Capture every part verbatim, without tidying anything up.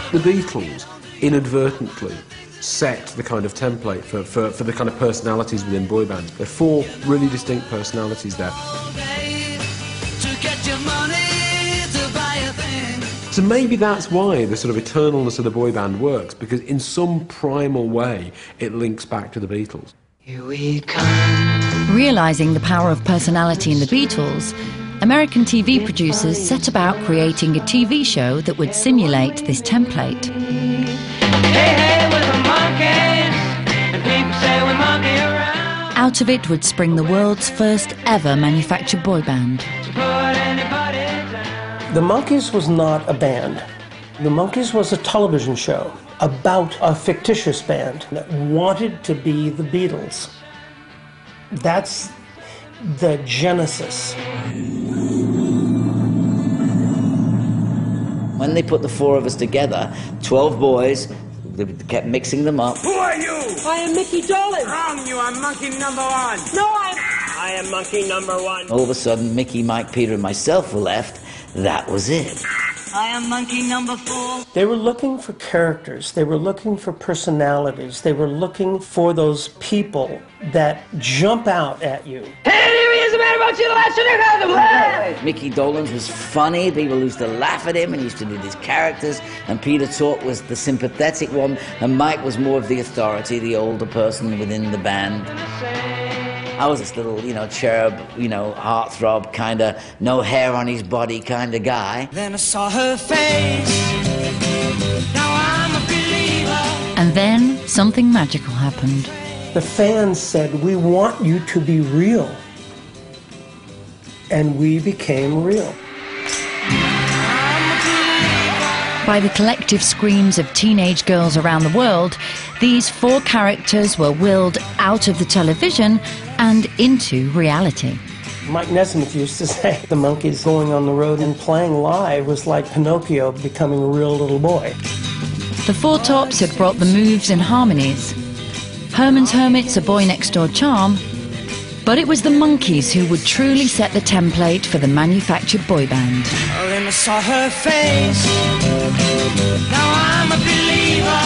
The Beatles inadvertently set the kind of template for, for, for the kind of personalities within boy bands. There are four really distinct personalities there. So maybe that's why the sort of eternalness of the boy band works, because in some primal way it links back to the Beatles. Here we come. Realising the power of personality in the Beatles, American T V producers set about creating a T V show that would simulate this template. Hey, hey, with a monkey, and people say we monkey around. Out of it would spring the world's first ever manufactured boy band. Put anybody down. The Monkees was not a band. The Monkees was a television show about a fictitious band that wanted to be the Beatles. That's the genesis. When they put the four of us together, twelve boys, they kept mixing them up. Who are you? I am Mickey Dolenz. Wrong, you are monkey number one. No, I'm... I am monkey number one. All of a sudden, Mickey, Mike, Peter, and myself were left. That was it. I am monkey number four. They were looking for characters. They were looking for personalities. They were looking for those people that jump out at you. Mickey Dolenz was funny. People used to laugh at him and used to do these characters. And Peter Tork was the sympathetic one. And Mike was more of the authority, the older person within the band. I was this little, you know, cherub, you know, heartthrob, kind of no hair on his body kind of guy. Then I saw her face. Now I'm a believer. And then something magical happened. The fans said, "We want you to be real." And we became real. By the collective screams of teenage girls around the world, these four characters were willed out of the television and into reality. Mike Nesmith used to say the Monkees going on the road and playing live was like Pinocchio becoming a real little boy. The Four Tops had brought the moves and harmonies. Herman's Hermits, A Boy Next Door charm. But it was the Monkees who would truly set the template for the manufactured boy band. Oh, then I saw her face. Now I'm a believer.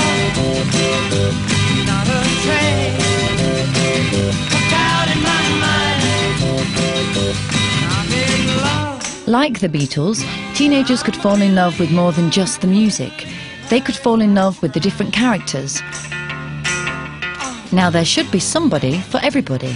Not a trace. A doubt in my mind. I'm in love. Like the Beatles, teenagers could fall in love with more than just the music. They could fall in love with the different characters. Now there should be somebody for everybody.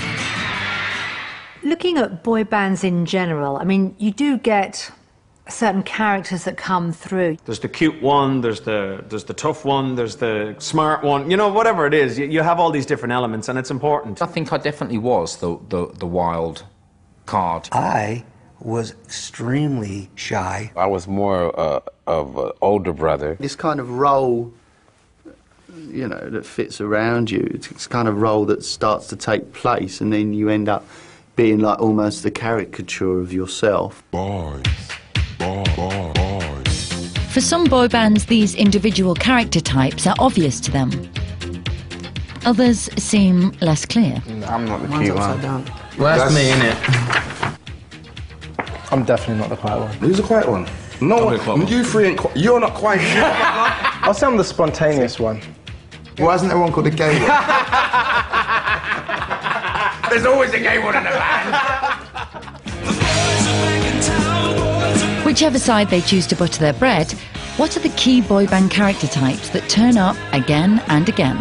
Looking at boy bands in general, I mean, you do get certain characters that come through. There's the cute one, there's the, there's the tough one, there's the smart one, you know, whatever it is, you, you have all these different elements and it's important. I think I definitely was the, the, the wild card. I was extremely shy. I was more uh, of an older brother. This kind of role, you know, that fits around you, it's this kind of role that starts to take place and then you end up being like almost the caricature of yourself. Boys, boys, boys. For some boy bands, these individual character types are obvious to them. Others seem less clear. I'm not the Mine's cute upside one. down. Well, that's, that's me, innit? I'm definitely not the quiet one. Who's the quiet one? No one. You three ain't qui You're not quiet. I'll say I'm the spontaneous one. Why isn't there one called the gay one? There's always a gay one in the band. Whichever side they choose to butter their bread, what are the key boy band character types that turn up again and again?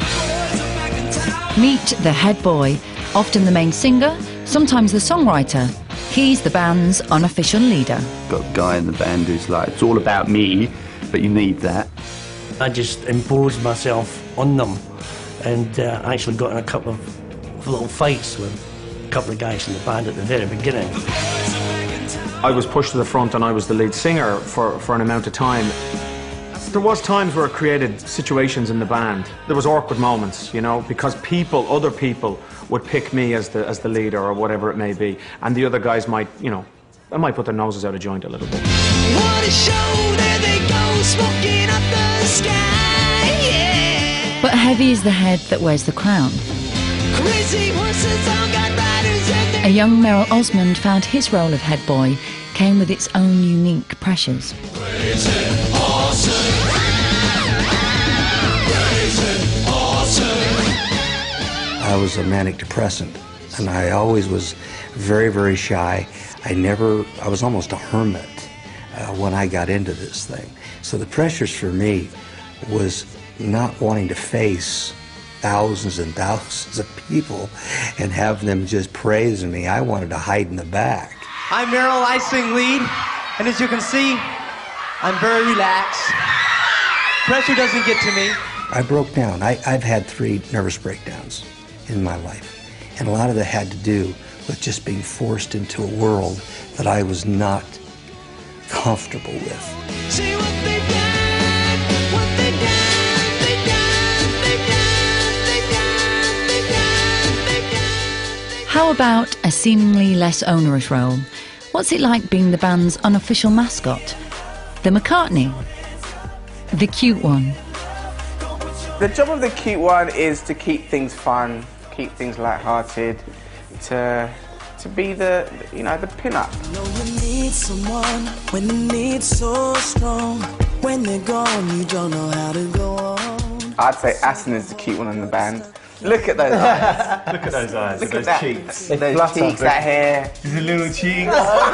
Meet the head boy, often the main singer, sometimes the songwriter. He's the band's unofficial leader. Got a guy in the band who's like, it's all about me, but you need that. I just imposed myself on them and uh, actually got in a couple of little fights with a couple of guys in the band at the very beginning. I was pushed to the front and I was the lead singer for, for an amount of time. There was times where it created situations in the band. There was awkward moments, you know, because people, other people would pick me as the, as the leader or whatever it may be, and the other guys might, you know, they might put their noses out of joint a little bit. What a show, there they go, smoking up the sky, yeah. But heavy is the head that wears the crown. Crazy horses all got riders and they... A young Merrill Osmond found his role of head boy came with its own unique pressures. Crazy horses. was a manic depressant, and I always was very, very shy. I never, I was almost a hermit uh, when I got into this thing. So the pressures for me was not wanting to face thousands and thousands of people and have them just praising me. I wanted to hide in the back. I'm Meryl, I sing lead, and as you can see, I'm very relaxed. Pressure doesn't get to me. I broke down. I, I've had three nervous breakdowns in my life, and a lot of that had to do with just being forced into a world that I was not comfortable with. See what they done, what they done, they done, they done, they done, they done, they done. How about a seemingly less onerous role? What's it like being the band's unofficial mascot? The McCartney? The cute one? The job of the cute one is to keep things fun, keep things light-hearted, to to be the, you know, the pin-up. Know you need someone when the need's so strong. When they're gone, you don't know how to go on. I'd say Aston is the cute one in the band. Look at those eyes. Look at those eyes, Look those at that. cheeks. Those They flutter. cheeks, that hair. The little cheeks.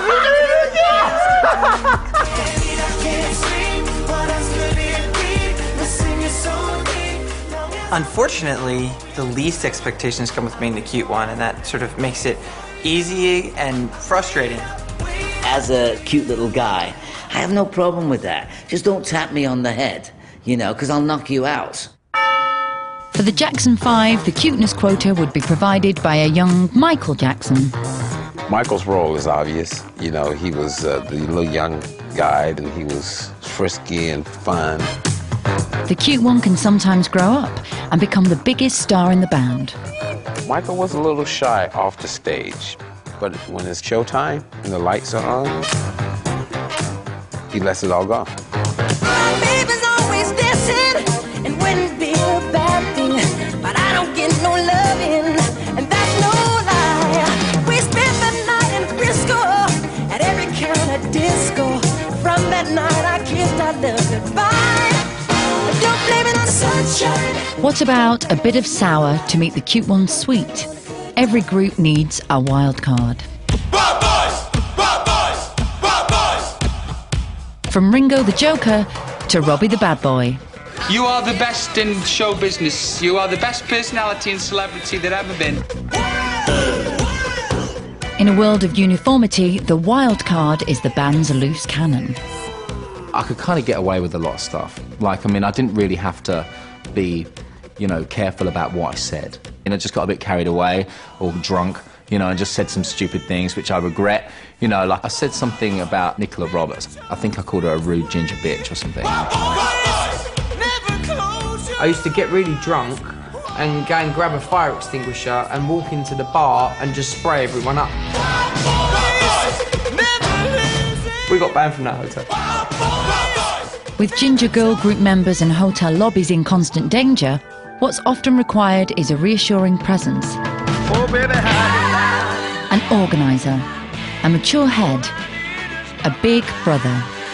Unfortunately, the least expectations come with being the cute one, and that sort of makes it easy and frustrating. As a cute little guy, I have no problem with that. Just don't tap me on the head, you know, because I'll knock you out. For the Jackson Five, the cuteness quota would be provided by a young Michael Jackson. Michael's role is obvious. You know, he was uh, the little young guy, and he was frisky and fun. The cute one can sometimes grow up and become the biggest star in the band. Michael was a little shy off the stage, but when it's showtime and the lights are on, he lets it all go. Baby's always dancing and wouldn't be a bad thing, but I don't get no loving, and that's no lie. We spent the night in Frisco at every kind of disco. From that night I kissed our love goodbye. Don't blame it on the sunshine. What about a bit of sour to meet the cute one's sweet? Every group needs a wild card. Bad boys! Bad boys! Bad boys! From Ringo the Joker to Robbie the Bad Boy. You are the best in show business. You are the best personality and celebrity that ever been. In a world of uniformity, the wild card is the band's loose cannon. I could kind of get away with a lot of stuff. Like, I mean, I didn't really have to be, you know, careful about what I said. And I just got a bit carried away or drunk, you know, and just said some stupid things which I regret. You know, like I said something about Nicola Roberts. I think I called her a rude ginger bitch or something. I used to get really drunk and go and grab a fire extinguisher and walk into the bar and just spray everyone up. We got banned from that hotel. With Ginger Girl group members and hotel lobbies in constant danger, what's often required is a reassuring presence, an organiser, a mature head, a big brother.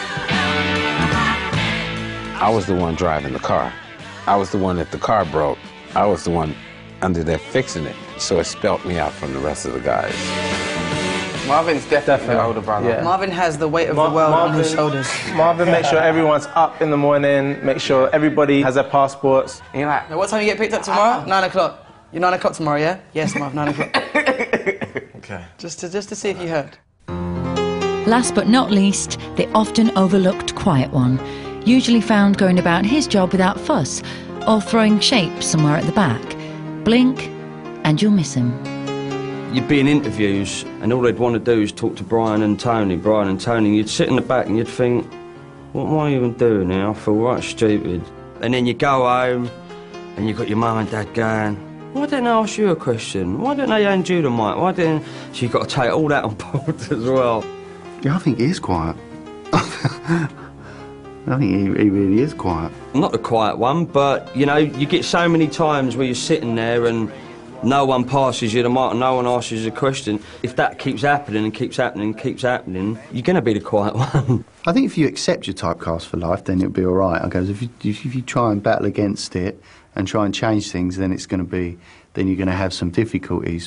I was the one driving the car. I was the one that the car broke. I was the one under there fixing it, so it spelt me out from the rest of the guys. Marvin's definitely the older brother. Yeah. Marvin has the weight of Mar the world Marvin, on his shoulders. Marvin makes sure everyone's up in the morning, make sure everybody has their passports. And you're like, Now, what time you get picked up tomorrow? Nine o'clock. You're nine o'clock tomorrow, yeah? Yes, Marv, nine o'clock. Okay. Just to, just to see if you heard. Last but not least, the often overlooked quiet one, usually found going about his job without fuss, or throwing shapes somewhere at the back. Blink, and you'll miss him. You'd be in interviews, and all they'd want to do is talk to Brian and Tony, Brian and Tony, and you'd sit in the back and you'd think, what am I even doing here? I feel right stupid. And then you go home, and you've got your mum and dad going, why didn't I ask you a question? Why didn't they hand you the mic? Why didn't... So you've got to take all that on board as well. Yeah, I think he is quiet. I think he, he really is quiet. I'm not the quiet one, but, you know, you get so many times where you're sitting there and no one passes you the mic and no one asks you a question. If that keeps happening and keeps happening and keeps happening, you're going to be the quiet one. I think if you accept your typecast for life, then it'll be all right. Because if you, if you try and battle against it and try and change things, then it's going to be, then you're going to have some difficulties.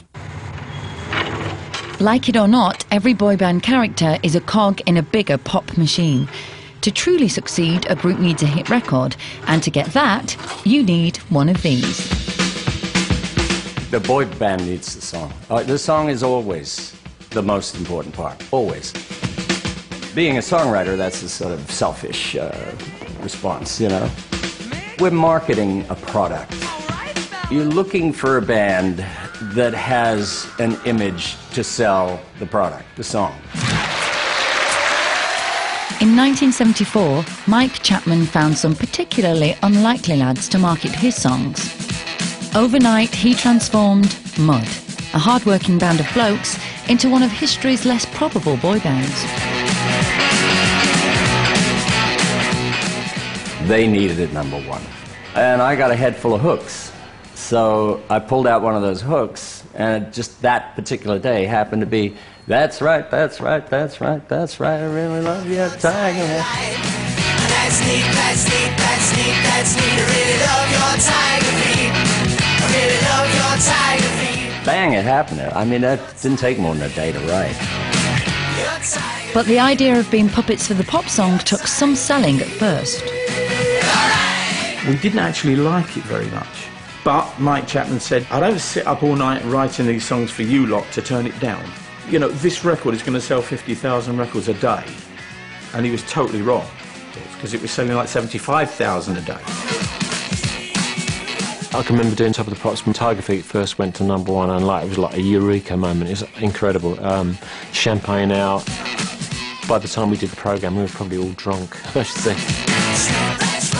Like it or not, every boy band character is a cog in a bigger pop machine. To truly succeed, a group needs a hit record, and to get that, you need one of these. The boy band needs the song. Uh, the song is always the most important part, always. Being a songwriter, that's a sort of selfish uh, response, you know? We're marketing a product. You're looking for a band that has an image to sell the product, the song. In nineteen seventy-four, Mike Chapman found some particularly unlikely lads to market his songs. Overnight, he transformed Mud, a hard-working band of blokes, into one of history's less probable boy bands. They needed it number one. And I got a head full of hooks. So I pulled out one of those hooks, and just that particular day happened to be, that's right, that's right, that's right, that's right, I really love you, Tiger. That's neat, that's neat, that's neat, that's neat. I really love your Tiger feet. I really love your Tiger feet. Bang, it happened. I mean, that didn't take more than a day to write. But the idea of being puppets for the pop song took some selling at first. We didn't actually like it very much. But Mike Chapman said, I don't sit up all night writing these songs for you lot to turn it down. You know, this record is going to sell fifty thousand records a day. And he was totally wrong, because it was selling like seventy-five thousand a day. I can remember doing Top of the Pops when Tiger Feet first went to number one, and like, it was like a eureka moment. It was incredible. Um, champagne out. By the time we did the programme, we were probably all drunk, I should think.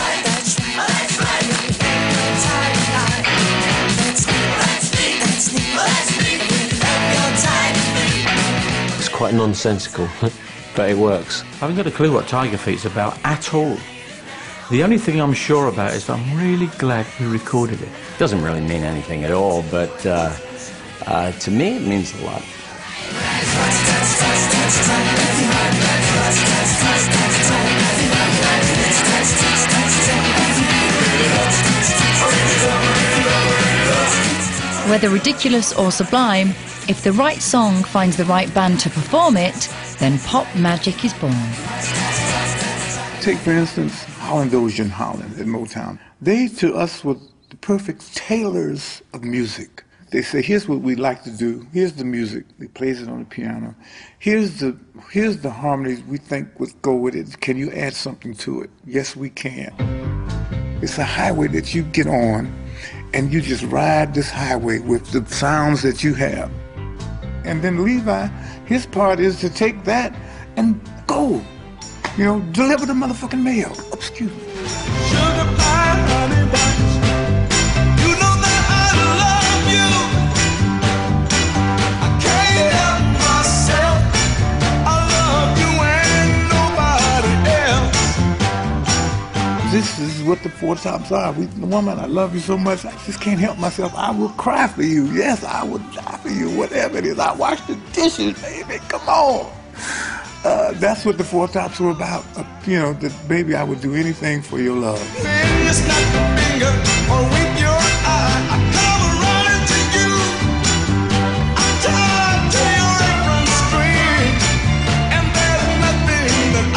It's quite nonsensical, but it works. I haven't got a clue what Tiger Feet's about at all. The only thing I'm sure about is that I'm really glad we recorded it. Doesn't really mean anything at all, but uh, uh, to me it means a lot. Whether ridiculous or sublime, if the right song finds the right band to perform it, then pop magic is born. Take, for instance, Holland Dozier and Holland at Motown. They, to us, were the perfect tailors of music. They say, here's what we like to do. Here's the music. They plays it on the piano. Here's the, here's the harmonies we think would go with it. Can you add something to it? Yes, we can. It's a highway that you get on, and you just ride this highway with the sounds that you have. And then Levi, his part is to take that and go. You know, deliver the motherfucking mail. Excuse me. Sugar pie, honey buns. You know that I love you. I can't help myself. I love you and nobody else. This is what the Four Tops are. We, the woman, I love you so much, I just can't help myself. I will cry for you. Yes, I will die for you, whatever it is. I wash the dishes, baby. Come on. Uh, that's what the Four Tops were about. Uh, you know, that baby, I would do anything for your love. Then you snap your finger or wink your eye. I come running to you. I'm tied to your apron string, and there's nothing that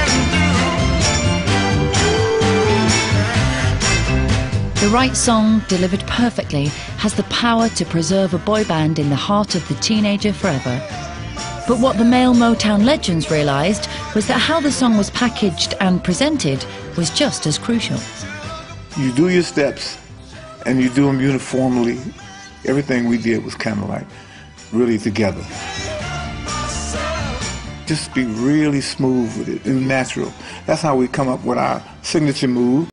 I can do. The right song, delivered perfectly, has the power to preserve a boy band in the heart of the teenager forever. But what the male Motown legends realised was that how the song was packaged and presented was just as crucial. You do your steps, and you do them uniformly. Everything we did was kind of like really together. Just be really smooth with it and natural. That's how we come up with our signature move.